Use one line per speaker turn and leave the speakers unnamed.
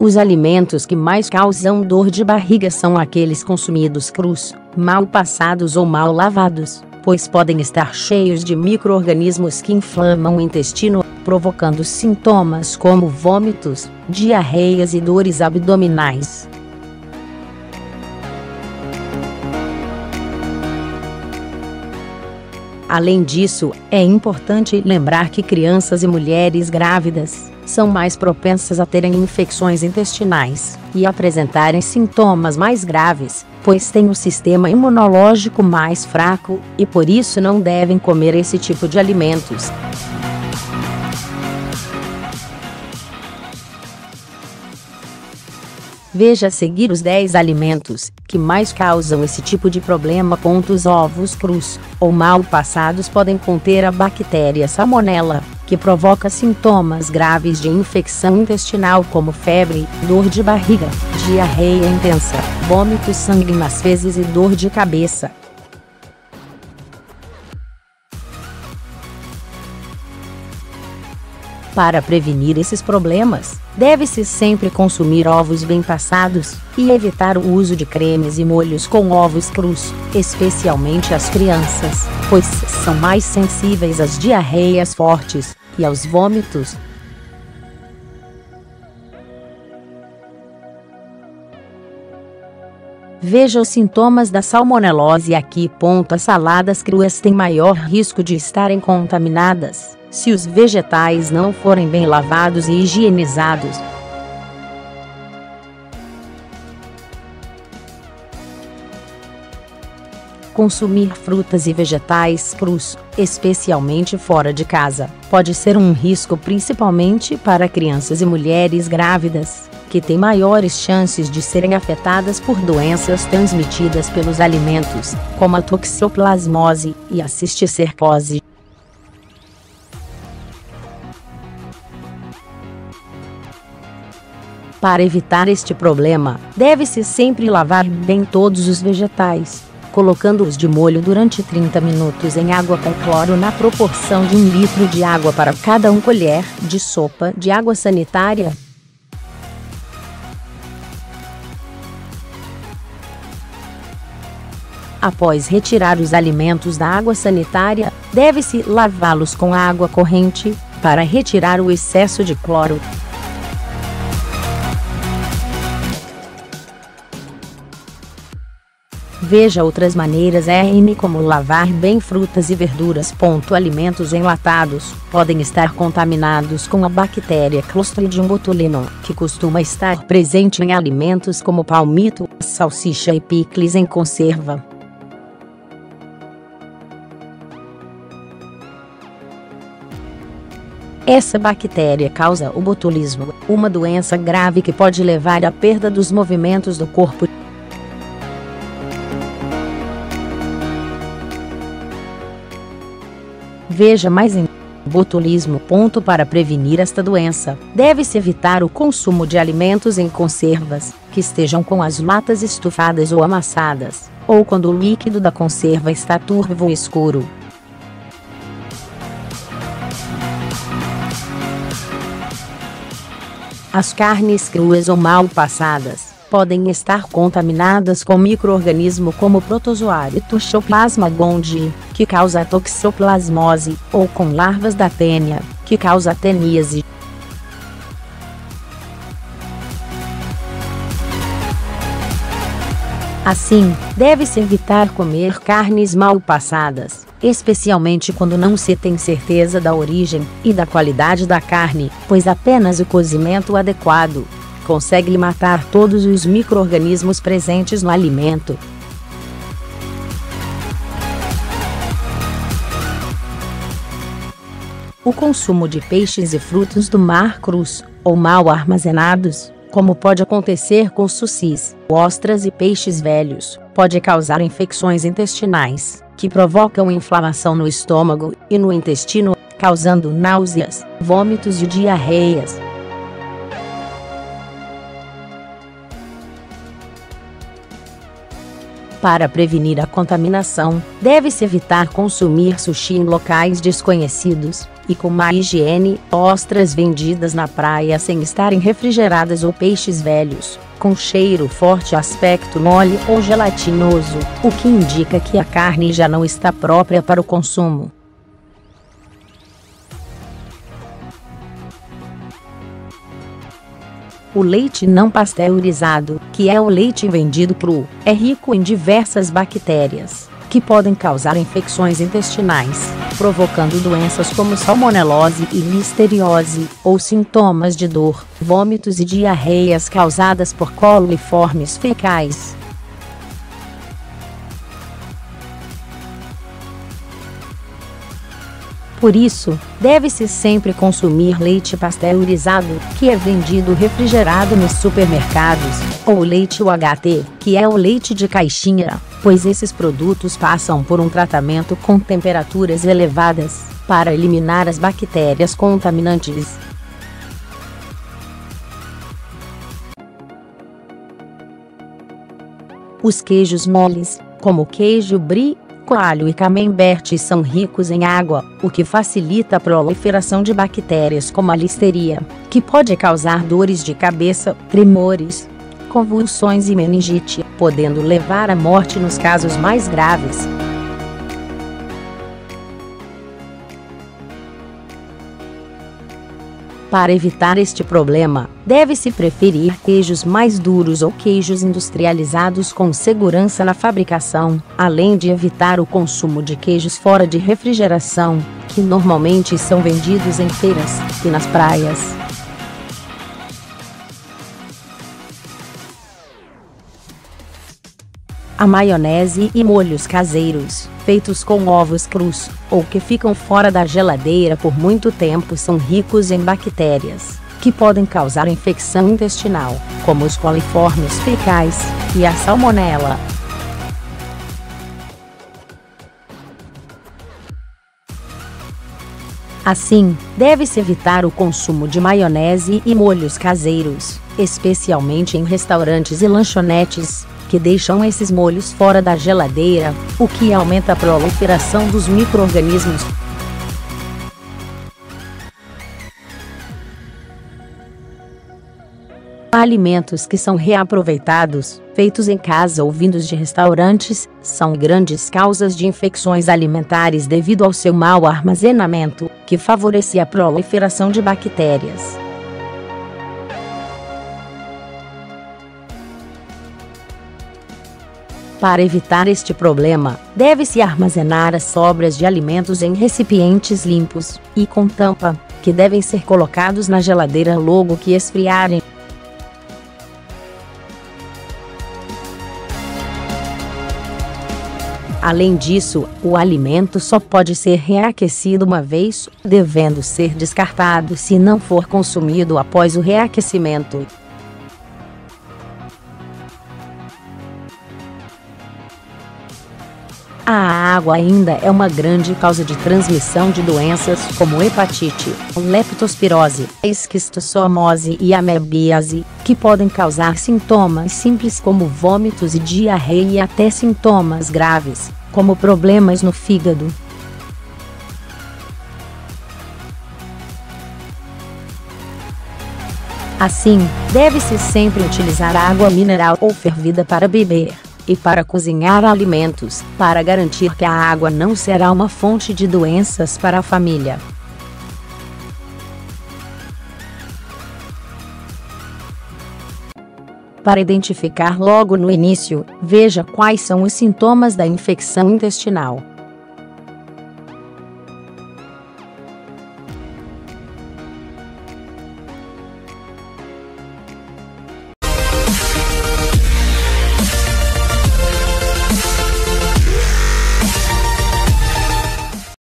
Os alimentos que mais causam dor de barriga são aqueles consumidos crus, mal passados ou mal lavados, pois podem estar cheios de micro-organismos que inflamam o intestino, provocando sintomas como vômitos, diarreias e dores abdominais. Além disso, é importante lembrar que crianças e mulheres grávidas são mais propensas a terem infecções intestinais e apresentarem sintomas mais graves, pois têm o sistema imunológico mais fraco e por isso não devem comer esse tipo de alimentos. Veja a seguir os 10 alimentos que mais causam esse tipo de problema. Os ovos crus ou mal passados podem conter a bactéria Salmonella, que provoca sintomas graves de infecção intestinal como febre, dor de barriga, diarreia intensa, vômito, sangue nas fezes e dor de cabeça. Para prevenir esses problemas, deve-se sempre consumir ovos bem passados e evitar o uso de cremes e molhos com ovos crus, especialmente as crianças, pois são mais sensíveis às diarreias fortes e aos vômitos. Veja os sintomas da salmonelose aqui. As saladas cruas têm maior risco de estarem contaminadas se os vegetais não forem bem lavados e higienizados. Consumir frutas e vegetais crus, especialmente fora de casa, pode ser um risco principalmente para crianças e mulheres grávidas, que têm maiores chances de serem afetadas por doenças transmitidas pelos alimentos, como a toxoplasmose e a cisticercose. Para evitar este problema, deve-se sempre lavar bem todos os vegetais, colocando-os de molho durante 30 minutos em água com cloro na proporção de 1 litro de água para cada colher de sopa de água sanitária. Após retirar os alimentos da água sanitária, deve-se lavá-los com água corrente, para retirar o excesso de cloro. Veja outras maneiras como lavar bem frutas e verduras. Alimentos enlatados podem estar contaminados com a bactéria Clostridium botulinum, que costuma estar presente em alimentos como palmito, salsicha e picles em conserva. Essa bactéria causa o botulismo, uma doença grave que pode levar à perda dos movimentos do corpo. Veja mais em botulismo. Para prevenir esta doença, deve-se evitar o consumo de alimentos em conservas, que estejam com as latas estufadas ou amassadas, ou quando o líquido da conserva está turvo ou escuro. As carnes cruas ou mal passadas podem estar contaminadas com micro-organismo como protozoário Toxoplasma gondii, que causa a toxoplasmose, ou com larvas da tênia, que causa a teníase. Assim, deve-se evitar comer carnes mal passadas, especialmente quando não se tem certeza da origem e da qualidade da carne, pois apenas o cozimento adequado consegue matar todos os micro-organismos presentes no alimento. O consumo de peixes e frutos do mar crus, ou mal armazenados, como pode acontecer com sucis, ostras e peixes velhos, pode causar infecções intestinais, que provocam inflamação no estômago e no intestino, causando náuseas, vômitos e diarreias. Para prevenir a contaminação, deve-se evitar consumir sushi em locais desconhecidos, e com má higiene, ostras vendidas na praia sem estarem refrigeradas ou peixes velhos, com cheiro forte, aspecto mole ou gelatinoso, o que indica que a carne já não está própria para o consumo. O leite não pasteurizado, que é o leite vendido cru, é rico em diversas bactérias, que podem causar infecções intestinais, provocando doenças como salmonelose e listeriose, ou sintomas de dor, vômitos e diarreias causadas por coliformes fecais. Por isso, deve-se sempre consumir leite pasteurizado, que é vendido refrigerado nos supermercados, ou leite UHT, que é o leite de caixinha, pois esses produtos passam por um tratamento com temperaturas elevadas, para eliminar as bactérias contaminantes. Os queijos moles, como o queijo brie, coalho e camembert, são ricos em água, o que facilita a proliferação de bactérias como a listeria, que pode causar dores de cabeça, tremores, convulsões e meningite, podendo levar à morte nos casos mais graves. Para evitar este problema, deve-se preferir queijos mais duros ou queijos industrializados com segurança na fabricação, além de evitar o consumo de queijos fora de refrigeração, que normalmente são vendidos em feiras e nas praias. A maionese e molhos caseiros, feitos com ovos crus, ou que ficam fora da geladeira por muito tempo, são ricos em bactérias, que podem causar infecção intestinal, como os coliformes fecais e a salmonela. Assim, deve-se evitar o consumo de maionese e molhos caseiros, especialmente em restaurantes e lanchonetes, que deixam esses molhos fora da geladeira, o que aumenta a proliferação dos micro-organismos. Alimentos que são reaproveitados, feitos em casa ou vindos de restaurantes, são grandes causas de infecções alimentares devido ao seu mau armazenamento, que favorece a proliferação de bactérias. Para evitar este problema, deve-se armazenar as sobras de alimentos em recipientes limpos e com tampa, que devem ser colocados na geladeira logo que esfriarem. Além disso, o alimento só pode ser reaquecido uma vez, devendo ser descartado se não for consumido após o reaquecimento. A água ainda é uma grande causa de transmissão de doenças como hepatite, leptospirose, esquistossomose e amebiase, que podem causar sintomas simples como vômitos e diarreia e até sintomas graves, como problemas no fígado. Assim, deve-se sempre utilizar água mineral ou fervida para beber e para cozinhar alimentos, para garantir que a água não será uma fonte de doenças para a família. Para identificar logo no início, veja quais são os sintomas da infecção intestinal.